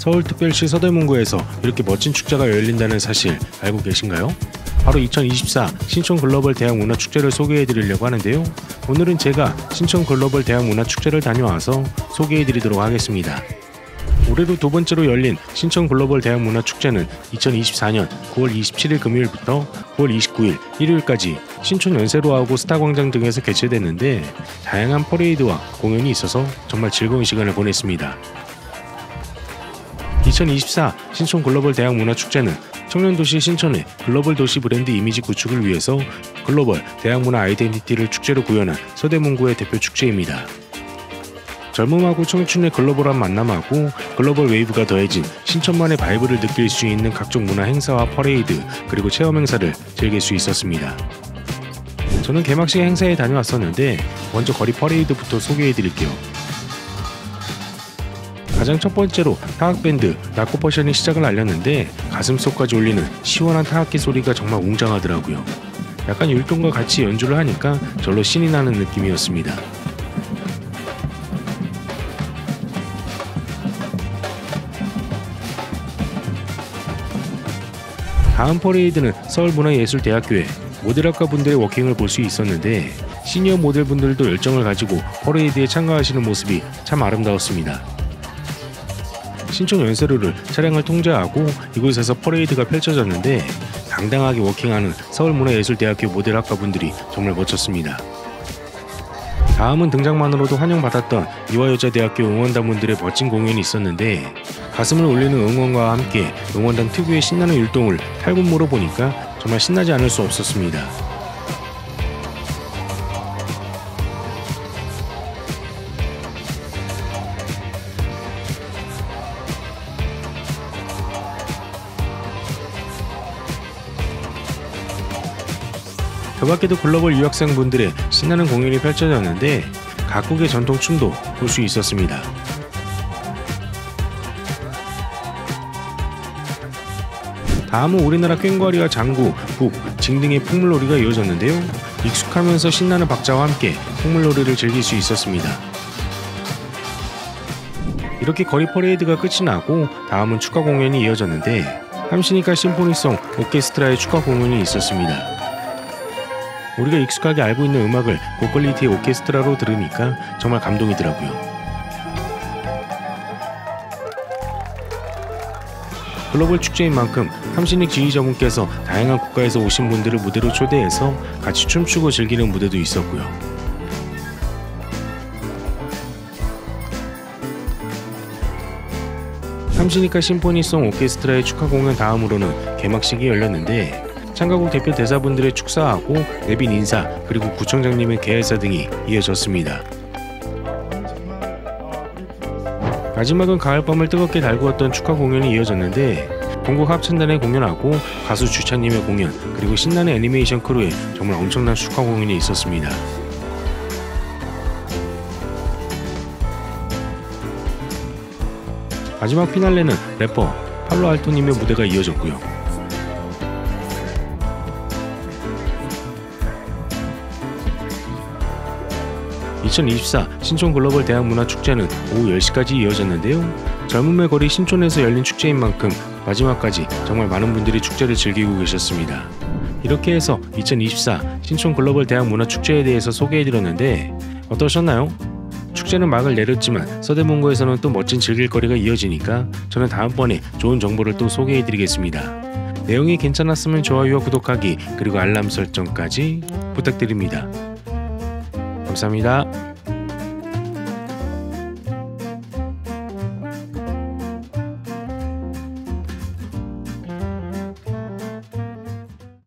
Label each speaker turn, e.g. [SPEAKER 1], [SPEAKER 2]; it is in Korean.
[SPEAKER 1] 서울특별시 서대문구에서 이렇게 멋진 축제가 열린다는 사실 알고 계신가요? 바로 2024 신촌 글로벌 대학 문화축제를 소개해드리려고 하는데요. 오늘은 제가 신촌 글로벌 대학 문화축제를 다녀와서 소개해드리도록 하겠습니다. 올해로 두 번째로 열린 신촌 글로벌 대학 문화축제는 2024년 9월 27일 금요일부터 9월 29일 일요일까지 신촌 연세로하고 스타광장 등에서 개최됐는데 다양한 퍼레이드와 공연이 있어서 정말 즐거운 시간을 보냈습니다. 2024 신촌 글로벌 대학 문화축제는 청년도시 신촌의 글로벌 도시 브랜드 이미지 구축을 위해서 글로벌 대학 문화 아이덴티티를 축제로 구현한 서대문구의 대표 축제입니다. 젊음하고 청춘의 글로벌한 만남하고 글로벌 웨이브가 더해진 신촌만의 바이브를 느낄 수 있는 각종 문화 행사와 퍼레이드 그리고 체험 행사를 즐길 수 있었습니다. 저는 개막식 행사에 다녀왔었는데 먼저 거리 퍼레이드부터 소개해드릴게요. 가장 첫 번째로 타악밴드 라코퍼션이 시작을 알렸는데 가슴속까지 울리는 시원한 타악기 소리가 정말 웅장하더라고요. 약간 율동과 같이 연주를 하니까 절로 신이 나는 느낌이었습니다. 다음 퍼레이드는 서울문화예술대학교의 모델학과 분들의 워킹을 볼 수 있었는데 시니어 모델분들도 열정을 가지고 퍼레이드에 참가하시는 모습이 참 아름다웠습니다. 신촌 연세로를 차량을 통제하고 이곳에서 퍼레이드가 펼쳐졌는데 당당하게 워킹하는 서울문화예술대학교 모델학과 분들이 정말 멋졌습니다. 다음은 등장만으로도 환영받았던 이화여자대학교 응원단분들의 멋진 공연이 있었는데 가슴을 울리는 응원과 함께 응원단 특유의 신나는 율동을 탈군무로 보니까 정말 신나지 않을 수 없었습니다. 그 밖에도 글로벌 유학생분들의 신나는 공연이 펼쳐졌는데 각국의 전통춤도 볼 수 있었습니다. 다음은 우리나라 꽹과리와 장구, 북, 징 등의 풍물놀이가 이어졌는데요. 익숙하면서 신나는 박자와 함께 풍물놀이를 즐길 수 있었습니다. 이렇게 거리 퍼레이드가 끝이 나고 다음은 축하 공연이 이어졌는데 함시니카 심포니송 오케스트라의 축하 공연이 있었습니다. 우리가 익숙하게 알고 있는 음악을 고퀄리티의 오케스트라로 들으니까 정말 감동이더라고요. 글로벌 축제인 만큼 함신익 지휘자분께서 다양한 국가에서 오신 분들을 무대로 초대해서 같이 춤추고 즐기는 무대도 있었고요. 함시니카 심포니송 오케스트라의 축하 공연 다음으로는 개막식이 열렸는데 참가국 대표 대사분들의 축사하고 내빈 인사 그리고 구청장님의 개회사 등이 이어졌습니다. 마지막은 가을밤을 뜨겁게 달구었던 축하 공연이 이어졌는데 전국 합창단의 공연하고 가수 주찬님의 공연 그리고 신나는 애니메이션 크루의 정말 엄청난 축하 공연이 있었습니다. 마지막 피날레는 래퍼 팔로알토님의 무대가 이어졌고요. (2024) 신촌 글로벌 대학 문화축제는 오후 10시까지 이어졌는데요. 젊음의 거리 신촌에서 열린 축제인 만큼 마지막까지 정말 많은 분들이 축제를 즐기고 계셨습니다. 이렇게 해서 2024 신촌 글로벌 대학 문화축제에 대해서 소개해드렸는데 어떠셨나요? 축제는 막을 내렸지만 서대문구에서는 또 멋진 즐길거리가 이어지니까 저는 다음번에 좋은 정보를 또 소개해드리겠습니다. 내용이 괜찮았으면 좋아요와 구독하기 그리고 알람 설정까지 부탁드립니다. 감사합니다.